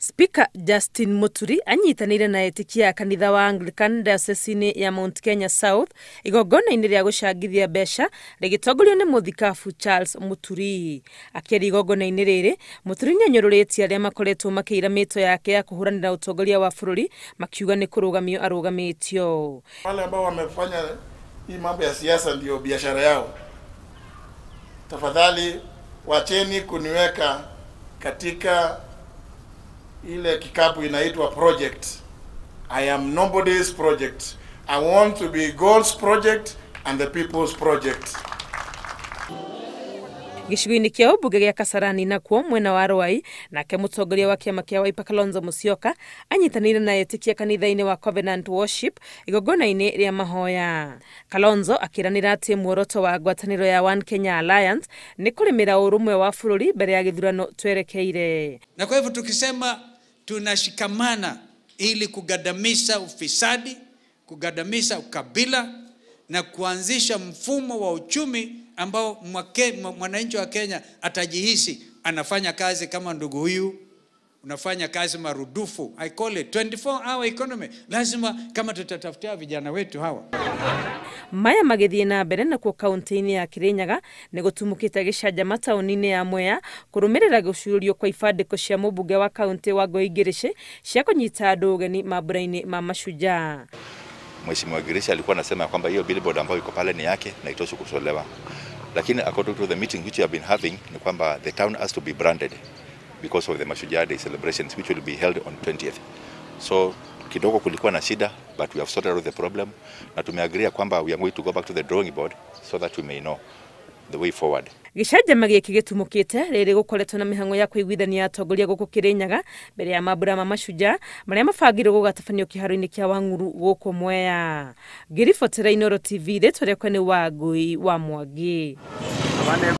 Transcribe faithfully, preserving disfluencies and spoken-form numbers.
Speaker Justin Muturi anyitanire na etikia kanitha wa Anglican Diocese ya Mount Kenya South igongona-inĩ rĩa gũcangithia mbeca rĩgĩtongorio nĩ mũthikabu Charles Muturi. Akĩaria igongona-inĩ rĩrĩ, Muturi nĩanyũrũrĩtie arĩa makoretwo makĩira mĩto yake ya kũhũranĩra ũtongoria wa bũrũri makiuga nĩ kũrũgamio arũgamĩtio. Wale ambao wamefanya hii mambo ya siasa ndio biashara yao, tafadhali wacheni kuniweka katika ile kikapu inaitwa project. I am nobody's project. I want to be God's project and the people's project. Gĩcigo-inĩ kĩa ũmbunge gĩa Kasarani nakuo mwena wa Rwai, nake mũtongoria wa kĩama kĩa Wiper Kalonzo Musyoka anyitanĩire na etikia kanitha-inĩ wa Covenant Worship igongona-inĩ rĩa mahoya. Kalonzo akĩranĩra atĩ muoroto wa ngwatanĩro ya One Kenya Alliance nĩ kũrĩmĩra ũrũmwe wa bũrũri mbere ya gĩthurano twerekeire. Na kwa hivyo tukisema tunashikamana ili kugandamisha ufisadi, kugandamisha ukabila na kuanzisha mfumo wa uchumi ambao mwananchi wa Kenya atajihisi anafanya kazi kama ndugu huyu, unafanya kazi marudufu. I call it twenty-four hour economy. Lazima kama tutatafutia vijana wetu hawa. Maya magĩthiĩ na mbere nakuo kaunti-inĩ ya Kirinyaga nĩ gũtumũkĩte gĩcanjama taũni-inĩ ya Mwea kũrũmĩrĩra gũcurio kwa ibandĩko cia mũmbunge wa kaunti wa Ngũi cia kũnyita andũ ũgeni mambura-inĩ ma Mashujaa. Mheshimiwa Girishi alikuwa anasema kwamba hiyo billboard ambayo iko pale ni yake na itoshi kusolewa. Lakini according to the meeting which we have been having ni kwamba the town has to be branded because of the Mashujaa Day celebrations which will be held on twentieth. So kidogo kulikuwa na shida, but we have sorted out the problem na tumeagria kwamba we are going to go back to the drawing board so that we may know the way forward. Gĩcanjama gĩkĩ gĩtumũkĩte rĩrĩ gũkoretwo na mĩhang'o ya kũiguithania atongoria gũkũ Kirinyaga mbere ya mambura ma Mashujaa marĩa mabangirwo gũgatabanio kĩharo-inĩ kĩa Wang'uru gũkũ Mwea. Ngĩribotera Inooro T V rĩtwa rĩakwa nĩ Wangũi wa Mwangi.